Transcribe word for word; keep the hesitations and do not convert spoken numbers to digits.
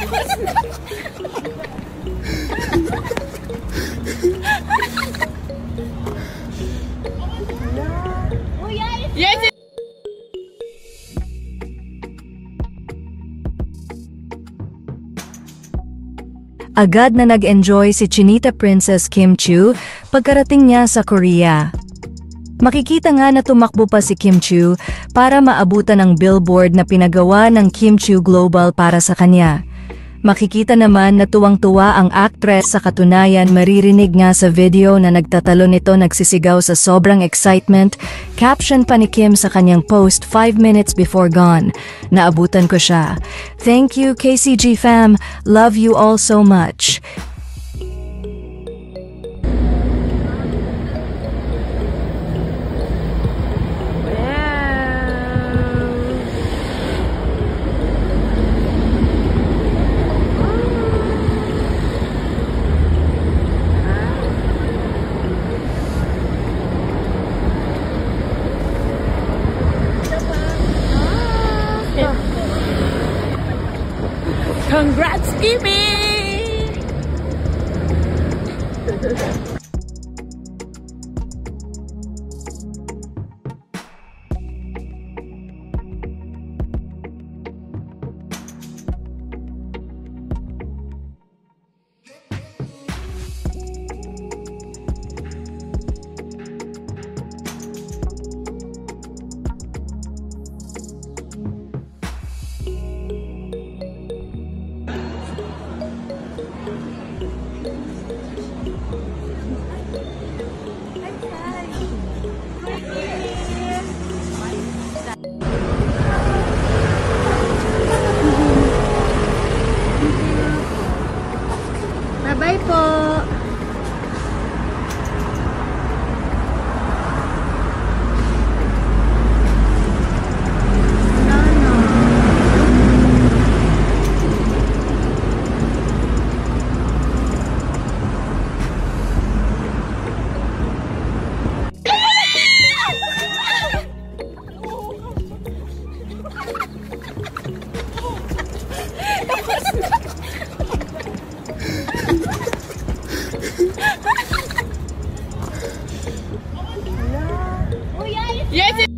Yes! Agad na nag-enjoy si Chinita Princess Kim Chiu pagkarating niya sa Korea. Makikita nga na tumakbo pa si Kim Chiu para maabutan ang billboard na pinagawa ng Kim Chiu Global para sa kanya. Makikita naman na tuwang-tuwa ang actress, sa katunayan maririnig nga sa video na nagtatalon ito nagsisigaw sa sobrang excitement. Caption pa ni Kim sa kanyang post, five minutes before gone, "Naabutan ko siya. Thank you K C G fam, love you all so much." Congrats, Kimi! Bye-bye po. Yes!